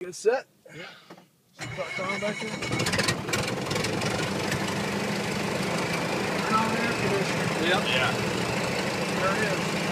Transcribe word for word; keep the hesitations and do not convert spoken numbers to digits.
Good set. Yeah. Got on back there. Turn on the air conditioner. Yep. Yeah. There it is.